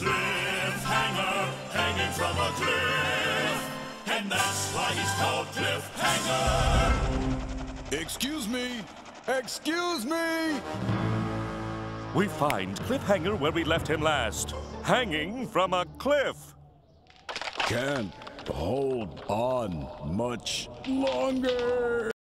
Cliffhanger, hanging from a cliff. And that's why he's called Cliffhanger. Excuse me! Excuse me! We find Cliffhanger where we left him last, hanging from a cliff. Can't hold on much longer.